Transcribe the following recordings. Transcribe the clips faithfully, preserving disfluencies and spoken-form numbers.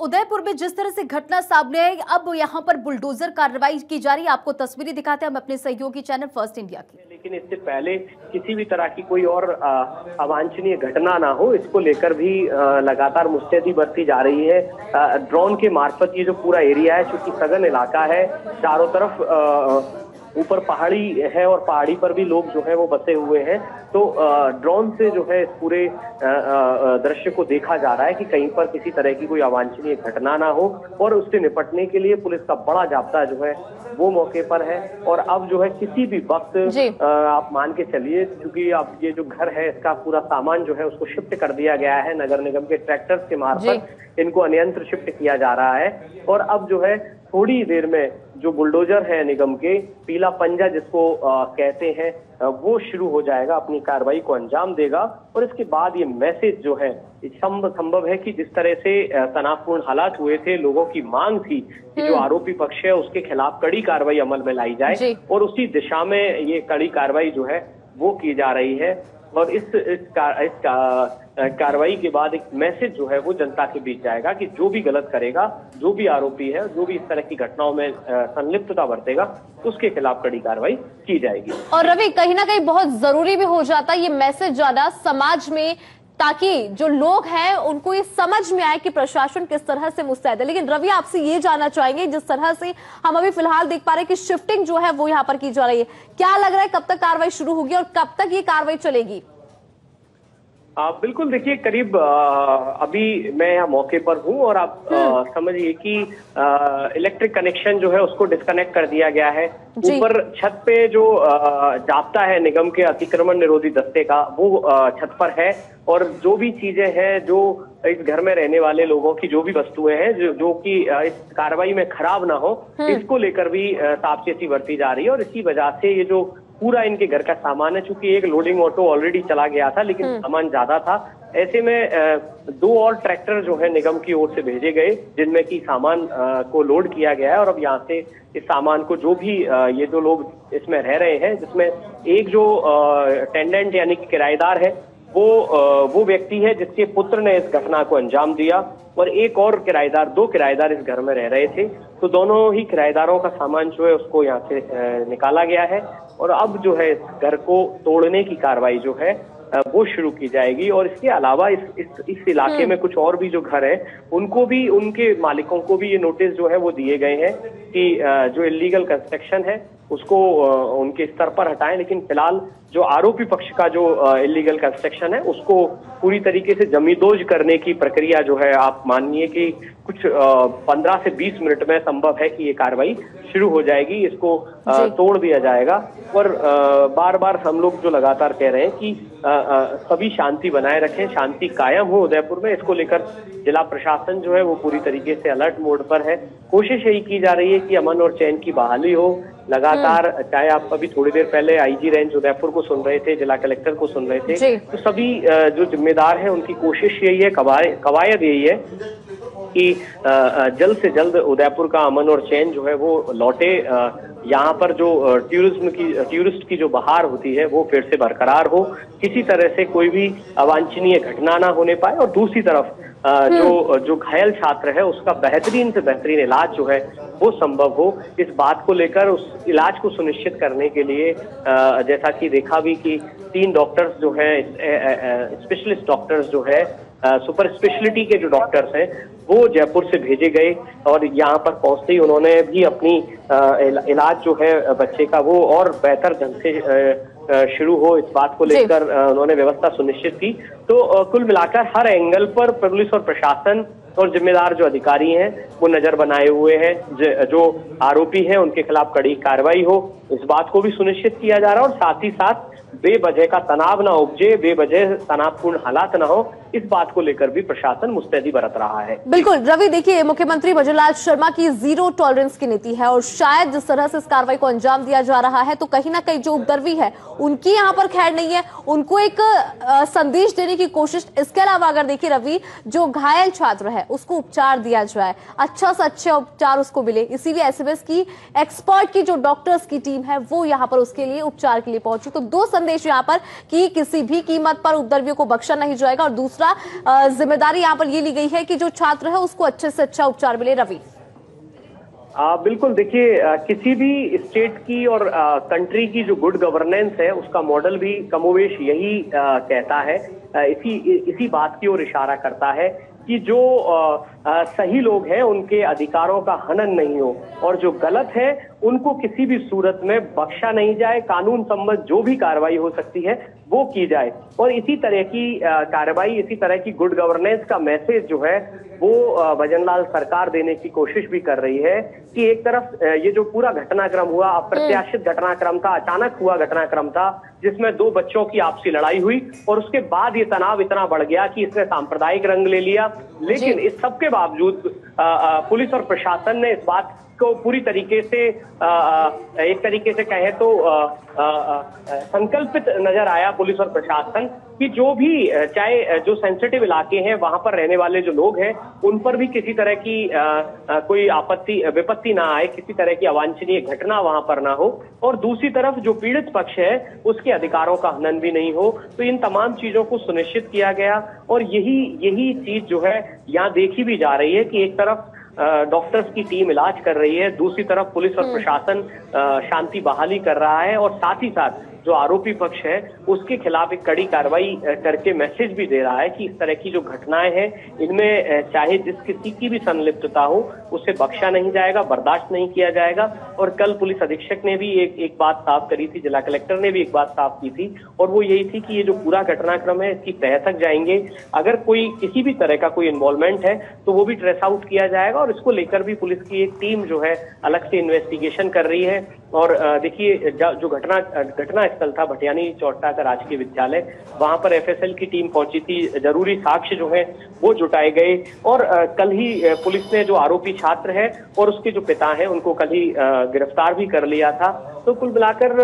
उदयपुर में जिस तरह से घटना सामने आई, अब यहाँ पर बुलडोजर कार्रवाई की जा रही है। आपको तस्वीरें दिखाते हैं हम अपने सहयोगी चैनल फर्स्ट इंडिया की। लेकिन इससे पहले किसी भी तरह की कोई और अवांछनीय घटना ना हो, इसको लेकर भी लगातार मुस्तैदी बरती जा रही है। ड्रोन के मार्फत ये जो पूरा एरिया है, चूंकि सघन इलाका है, चारों तरफ ऊपर पहाड़ी है और पहाड़ी पर भी लोग जो है वो बसे हुए हैं, तो ड्रोन से जो है इस पूरे दृश्य को देखा जा रहा है कि कहीं पर किसी तरह की कोई अवांछनीय घटना ना हो, और उससे निपटने के लिए पुलिस का बड़ा जाब्ता जो है वो मौके पर है। और अब जो है किसी भी वक्त आप मान के चलिए, क्योंकि अब ये जो घर है इसका पूरा सामान जो है उसको शिफ्ट कर दिया गया है, नगर निगम के ट्रैक्टर्स के मार्फत इनको अन्यंत्र शिफ्ट किया जा रहा है। और अब जो है थोड़ी देर में जो बुलडोजर है निगम के, पीला पंजा जिसको आ, कहते हैं, आ, वो शुरू हो जाएगा, अपनी कार्रवाई को अंजाम देगा। और इसके बाद ये मैसेज जो है संभव है कि जिस तरह से तनावपूर्ण हालात हुए थे, लोगों की मांग थी कि जो आरोपी पक्ष है उसके खिलाफ कड़ी कार्रवाई अमल में लाई जाए, और उसी दिशा में ये कड़ी कार्रवाई जो है वो की जा रही है। और इस इस, कार, इस का, कार्रवाई के बाद एक मैसेज जो है वो जनता के बीच जाएगा कि जो भी गलत करेगा, जो भी आरोपी है, जो भी इस तरह की घटनाओं में संलिप्तता बरतेगा, उसके खिलाफ कड़ी कार्रवाई की जाएगी। और रवि, कहीं ना कहीं बहुत जरूरी भी हो जाता है ये मैसेज जाना समाज में, ताकि जो लोग हैं उनको ये समझ में आए कि प्रशासन किस तरह से मुस्तैद है। लेकिन रवि, आपसे ये जानना चाहेंगे, जिस तरह से हम अभी फिलहाल देख पा रहे हैं कि शिफ्टिंग जो है वो यहाँ पर की जा रही है, क्या लग रहा है कब तक कार्रवाई शुरू होगी और कब तक ये कार्रवाई चलेगी? आ, बिल्कुल, देखिए, करीब आ, अभी मैं यहाँ मौके पर हूँ और आप समझिए कि इलेक्ट्रिक कनेक्शन जो है उसको डिस्कनेक्ट कर दिया गया है। ऊपर छत पे जो जाब्ता है निगम के अतिक्रमण निरोधी दस्ते का, वो आ, छत पर है। और जो भी चीजें हैं, जो इस घर में रहने वाले लोगों की जो भी वस्तुएं हैं जो जो कि इस कार्रवाई में खराब ना हो, इसको लेकर भी सावचेती बरती जा रही है। और इसी वजह से ये जो पूरा इनके घर का सामान है, चूंकि एक लोडिंग ऑटो ऑलरेडी चला गया था लेकिन सामान ज्यादा था, ऐसे में दो और ट्रैक्टर जो है निगम की ओर से भेजे गए, जिनमें की सामान को लोड किया गया है। और अब यहाँ से इस सामान को, जो भी ये जो लोग इसमें रह रहे हैं, जिसमें एक जो टेंडेंट यानी कि किराएदार है, वो वो व्यक्ति है जिसके पुत्र ने इस घटना को अंजाम दिया, और एक और किराएदार, दो किराएदार इस घर में रह रहे थे। तो दोनों ही किराएदारों का सामान जो है उसको यहाँ से निकाला गया है, और अब जो है इस घर को तोड़ने की कार्रवाई जो है वो शुरू की जाएगी। और इसके अलावा इस इस, इस इलाके में कुछ और भी जो घर है, उनको भी, उनके मालिकों को भी ये नोटिस जो है वो दिए गए हैं कि जो इलीगल कंस्ट्रक्शन है उसको उनके स्तर पर हटाएं। लेकिन फिलहाल जो आरोपी पक्ष का जो इलीगल कंस्ट्रक्शन है उसको पूरी तरीके से जमींदोज करने की प्रक्रिया जो है, आप मानिए कि कुछ पंद्रह से बीस मिनट में संभव है कि ये कार्रवाई शुरू हो जाएगी, इसको तोड़ दिया जाएगा। और बार बार हम लोग जो लगातार कह रहे हैं कि सभी शांति बनाए रखें, शांति कायम हो उदयपुर में, इसको लेकर जिला प्रशासन जो है वो पूरी तरीके से अलर्ट मोड पर है। कोशिश यही की जा रही है कि अमन और चैन की बहाली हो लगातार। चाहे आप अभी थोड़ी देर पहले आईजी रेंज उदयपुर को सुन रहे थे, जिला कलेक्टर को सुन रहे थे, तो सभी जो जिम्मेदार हैं उनकी कोशिश यही है, कवायद यही है कि जल्द से जल्द उदयपुर का अमन और चैन जो है वो लौटे। यहाँ पर जो टूरिज्म की टूरिस्ट की जो बहार होती है वो फिर से बरकरार हो, किसी तरह से कोई भी अवांछनीय घटना ना होने पाए। और दूसरी तरफ जो जो घायल छात्र है उसका बेहतरीन से बेहतरीन इलाज जो है वो संभव हो। इस बात को लेकर उस इलाज को सुनिश्चित करने के लिए जैसा कि देखा भी कि तीन डॉक्टर्स जो है, स्पेशलिस्ट डॉक्टर्स जो है, सुपर स्पेशलिटी के जो डॉक्टर्स हैं, वो जयपुर से भेजे गए। और यहाँ पर पहुंचते ही उन्होंने भी अपनी इलाज जो है बच्चे का वो और बेहतर ढंग से शुरू हो, इस बात को लेकर उन्होंने व्यवस्था सुनिश्चित की। तो कुल मिलाकर हर एंगल पर पुलिस और प्रशासन और जिम्मेदार जो अधिकारी हैं वो नजर बनाए हुए हैं। जो आरोपी हैं उनके खिलाफ कड़ी कार्रवाई हो, इस बात को भी सुनिश्चित किया जा रहा है। और साथ ही साथ बेवजह का तनाव ना उपजे, बेवजह तनावपूर्ण हालात ना हो, इस बात को लेकर भी प्रशासन मुस्तैदी बरत रहा है। बिल्कुल रवि, देखिए, मुख्यमंत्री भजनलाल शर्मा की जीरो टॉलरेंस की नीति है, और शायद जिस तरह से इस कार्रवाई को अंजाम दिया जा रहा है, तो कहीं ना कहीं जो उपद्रवी है उनकी यहाँ पर खैर नहीं है, उनको एक आ, संदेश देने की कोशिश। इसके अलावा अगर देखिए रवि, जो घायल छात्र है उसको उपचार दिया जाए, अच्छा से अच्छा उपचार उसको मिले, इसीलिए एसएमएस की एक्सपर्ट की जो डॉक्टर्स की टीम टीम है वो यहाँ पर उसके लिए उपचार के लिए पहुंची। तो दो संदेश यहाँ पर कि किसी भी कीमत पर उपद्रवियों को बख्शा नहीं जाएगा, और दूसरा जिम्मेदारी यहाँ पर ये ली गई है कि जो छात्र है उसको अच्छे से अच्छा उपचार मिले। रवि, आ, बिल्कुल देखिए, किसी भी स्टेट की और आ, कंट्री की जो गुड गवर्नेंस है उसका मॉडल भी कमोवेश यही आ, कहता है, आ, इसी इसी बात की ओर इशारा करता है कि जो आ, आ, सही लोग हैं उनके अधिकारों का हनन नहीं हो, और जो गलत है उनको किसी भी सूरत में बख्शा नहीं जाए। कानून सम्मत जो भी कार्रवाई हो सकती है वो की जाए, और इसी तरह की कार्रवाई, इसी तरह की गुड गवर्नेंस का मैसेज जो है वो भजनलाल सरकार देने की कोशिश भी कर रही है कि एक तरफ ये जो पूरा घटनाक्रम हुआ, अप्रत्याशित घटनाक्रम था, अचानक हुआ घटनाक्रम था, जिसमें दो बच्चों की आपसी लड़ाई हुई और उसके बाद ये तनाव इतना बढ़ गया कि इसने सांप्रदायिक रंग ले लिया। लेकिन इस सब के बावजूद पुलिस और प्रशासन ने इस बात को पूरी तरीके से आ, एक तरीके से कहे तो आ, आ, आ, संकल्पित नजर आया पुलिस और प्रशासन कि जो भी, चाहे जो सेंसिटिव इलाके हैं वहां पर रहने वाले जो लोग हैं उन पर भी किसी तरह की आ, आ, कोई आपत्ति विपत्ति ना आए, किसी तरह की अवांछनीय घटना वहां पर ना हो, और दूसरी तरफ जो पीड़ित पक्ष है उसके अधिकारों का हनन भी नहीं हो। तो इन तमाम चीजों को सुनिश्चित किया गया, और यही यही चीज जो है यहाँ देखी भी जा रही है कि एक तरफ डॉक्टर्स की टीम इलाज कर रही है, दूसरी तरफ पुलिस और प्रशासन शांति बहाली कर रहा है, और साथ ही साथ जो आरोपी पक्ष है उसके खिलाफ एक कड़ी कार्रवाई करके मैसेज भी दे रहा है कि इस तरह की जो घटनाएं हैं इनमें चाहे जिस किसी की भी संलिप्तता हो उसे बख्शा नहीं जाएगा, बर्दाश्त नहीं किया जाएगा। और कल पुलिस अधीक्षक ने भी एक एक बात साफ करी थी, जिला कलेक्टर ने भी एक बात साफ की थी, और वो यही थी कि ये जो पूरा घटनाक्रम है इसकी तह तक जाएंगे। अगर कोई किसी भी तरह का कोई इन्वॉल्वमेंट है तो वो भी ट्रेस आउट किया जाएगा, और इसको लेकर भी पुलिस की एक टीम जो है अलग से इन्वेस्टिगेशन कर रही है। और देखिए, जो घटना घटना स्थल था भटियानी चौट्टा का राजकीय विद्यालय, वहां पर एफएसएल की टीम पहुंची थी, जरूरी साक्ष्य जो है वो जुटाए गए, और कल ही पुलिस ने जो आरोपी छात्र है और उसके जो पिता हैं उनको कल ही गिरफ्तार भी कर लिया था। तो कुल मिलाकर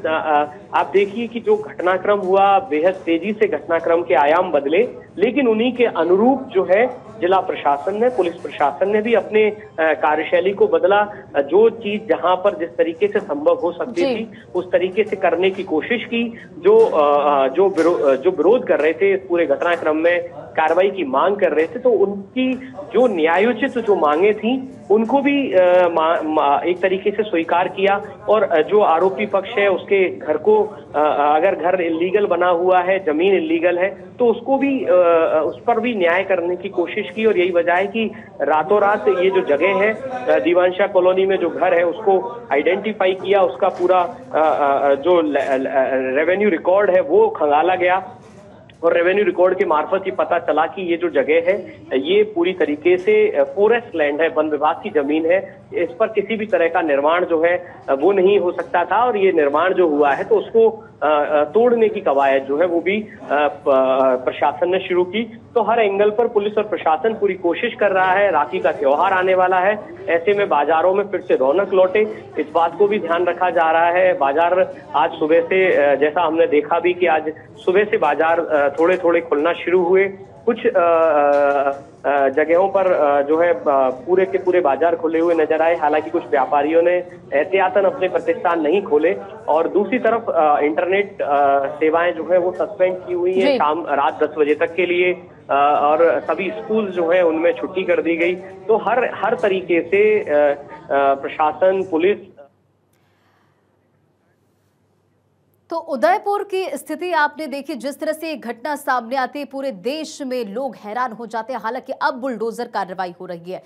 आप देखिए कि जो घटनाक्रम हुआ बेहद तेजी से घटनाक्रम के आयाम बदले, लेकिन उन्हीं के अनुरूप जो है जिला प्रशासन ने, पुलिस प्रशासन ने भी अपने कार्यशैली को बदला। जो चीज जहां पर जिस तरीके से संभव हो सकती थी उस तरीके से करने की कोशिश की। जो जो विरो, जो विरोध कर रहे थे इस पूरे घटनाक्रम में, कार्रवाई की मांग कर रहे थे, तो उनकी जो न्यायोचित जो मांगे थी उनको भी आ, मा, मा, एक तरीके से स्वीकार किया। और जो आरोपी पक्ष है उसके घर को, आ, अगर घर इलीगल बना हुआ है, जमीन इलीगल है, तो उसको भी आ, उस पर भी न्याय करने की कोशिश की। और यही वजह है कि रातों रात ये जो जगह है दीवानशाह कॉलोनी में जो घर है उसको आइडेंटिफाई किया, उसका पूरा आ, आ, जो रेवेन्यू रिकॉर्ड है वो खंगाला गया, और रेवेन्यू रिकॉर्ड के मार्फत ही पता चला कि ये जो जगह है ये पूरी तरीके से फॉरेस्ट लैंड है, वन विभाग की जमीन है। इस पर किसी भी तरह का निर्माण जो है वो नहीं हो सकता था, और ये निर्माण जो हुआ है तो उसको तोड़ने की कवायद जो है वो भी प्रशासन ने शुरू की। तो हर एंगल पर पुलिस और प्रशासन पूरी कोशिश कर रहा है। राखी का त्योहार आने वाला है, ऐसे में बाजारों में फिर से रौनक लौटे, इस बात को भी ध्यान रखा जा रहा है। बाजार आज सुबह से, जैसा हमने देखा भी कि आज सुबह से बाजार थोड़े थोड़े खुलना शुरू हुए। कुछ जगहों पर जो है पूरे के पूरे बाजार खुले हुए नजर आए, हालांकि कुछ व्यापारियों ने एहतियातन अपने प्रतिष्ठान नहीं खोले। और दूसरी तरफ इंटरनेट सेवाएं जो है वो सस्पेंड की हुई है शाम रात दस बजे तक के लिए, और सभी स्कूल जो है उनमें छुट्टी कर दी गई। तो हर हर तरीके से प्रशासन, पुलिस। तो उदयपुर की स्थिति आपने देखी, जिस तरह से घटना सामने आती है पूरे देश में लोग हैरान हो जाते हैं। हालांकि अब बुलडोजर कार्रवाई हो रही है।